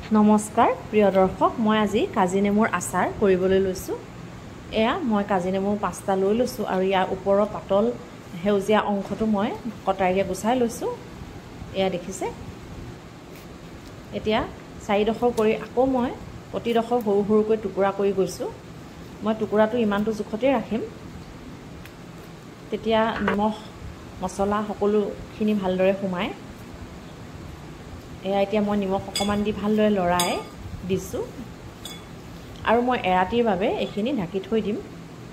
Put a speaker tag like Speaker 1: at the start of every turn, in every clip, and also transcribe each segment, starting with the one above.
Speaker 1: নমস্কাৰ প্ৰিয় দৰ্শক মই আজি কাজি নেমুৰ আচাৰ কৰিবলৈ লৈছোঁ। এয়া মই কাজি নেমু 5টা লৈ লৈছোঁ আৰু ইয়াৰ ওপৰৰ পাতল সেউজীয়া অংশটো মই কটাৰীৰে গুচাই লৈছোঁ। এয়া দেখিছে। এতিয়া 4ডোখৰ কৰি আকৌ মই প্ৰতিডোখৰ সৰু সৰুকৈ টুকুৰা কৰি গৈছোঁ। মই টুকুৰাটো ইমানটো জোখতে ৰাখিম, তেতিয়া নিমখ মছলা সকলোখিনি ভালদৰে সোমায়। এয়া এতিয়া মই নিমখ অকণমান দি ভালদৰে লৰাই দিছোঁ আৰু মই এৰাতিৰ বাবে এইখিনি ঢাকি থৈ দিম।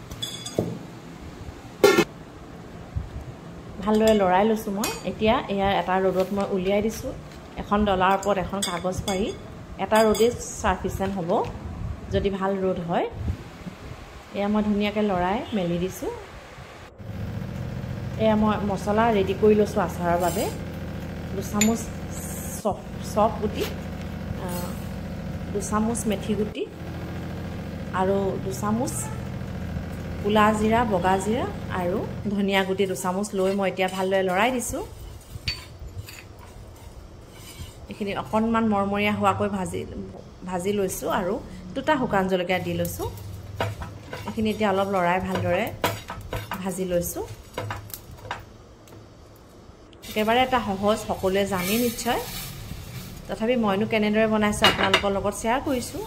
Speaker 1: ভালদৰে লৰাই লৈছোঁ মই। এতিয়া এয়া এটা ৰ'দত মই উলিয়াই দিছোঁ। এখন ডলাৰ ওপৰত এখন কাগজ পাৰি এটা ৰ'দেই চাফিচিয়েণ্ট হ'ব, যদি ভাল ৰ'দ হয়। এয়া মই ধুনীয়াকৈ লৰাই মেলি দিছোঁ। এয়া মই মছলা ৰেডি কৰি লৈছোঁ আচাৰৰ বাবে। 2 চামুচ চফ গুটি, 2 চামুচ মেথি গুটি আৰু 2 চামুচ ক'লা জিৰা, বগা জিৰা আৰু ধনিয়া গুটি 2 চামুচ লৈ মই এতিয়া ভালদৰে লৰাই দিছোঁ। এইখিনি অকণমান মৰমৰীয়া হোৱাকৈ ভাজি লৈছোঁ আৰু 2টা শুকান জলকীয়া দি লৈছোঁ। এইখিনি এতিয়া অলপ লৰাই ভালদৰে ভাজি লৈছোঁ। একেবাৰে এটা সহজ, সকলোৱে জানে নিশ্চয়, তথাপি মইনো কেনেদৰে বনাইছোঁ আপোনালোকৰ লগত শ্বেয়াৰ কৰিছোঁ।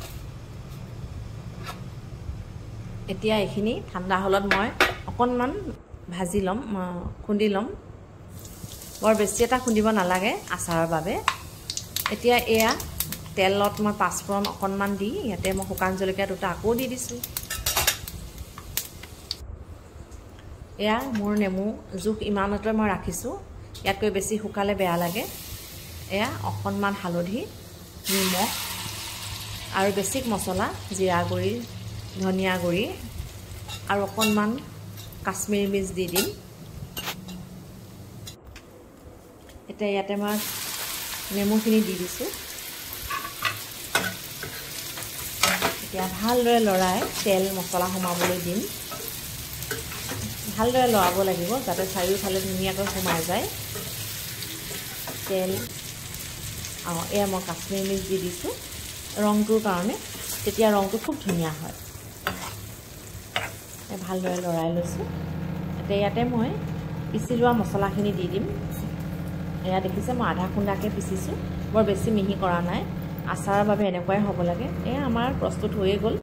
Speaker 1: এতিয়া এইখিনি ঠাণ্ডা হ'লত মই অকণমান ভাজি ল'ম, খুন্দি ল'ম। বৰ বেছি এটা খুন্দিব নালাগে আচাৰৰ বাবে। এতিয়া এয়া তেলত মই পাঁচফোৰণ অকণমান দি ইয়াতে মই শুকান জলকীয়া 2টা আকৌ দি দিছোঁ। এয়া মোৰ নেমু জোখ ইমানতে মই ৰাখিছোঁ, ইয়াতকৈ বেছি শুকালে বেয়া লাগে। এয়া অকণমান হালধি, নিমখ আৰু বেছিক মছলা, জিৰা গুড়ি, ধনিয়া গুড়ি আৰু অকণমান কাশ্মীৰী মিৰ্চ দি দিম। এতিয়া ইয়াতে মই নেমুখিনি দি দিছোঁ। এতিয়া ভালদৰে লৰাই তেল মছলা সোমাবলৈ দিম। ভালদৰে লৰাব লাগিব যাতে চাৰিওফালে ধুনীয়াকৈ সোমাই যায় তেল। এয়া মই কাশ্মীৰী মিৰ্চ দি দিছোঁ ৰংটোৰ কাৰণে, তেতিয়া ৰংটো খুব ধুনীয়া হয়। ভালদৰে লৰাই লৈছোঁ। এতিয়া ইয়াতে মই পিচি লোৱা মছলাখিনি দি দিম। এয়া দেখিছে মই আধা খুন্দাকৈ পিচিছোঁ, বৰ বেছি মিহি কৰা নাই। আচাৰৰ বাবে এনেকুৱাই হ'ব লাগে। এয়া আমাৰ প্ৰস্তুত হৈয়ে গ'ল।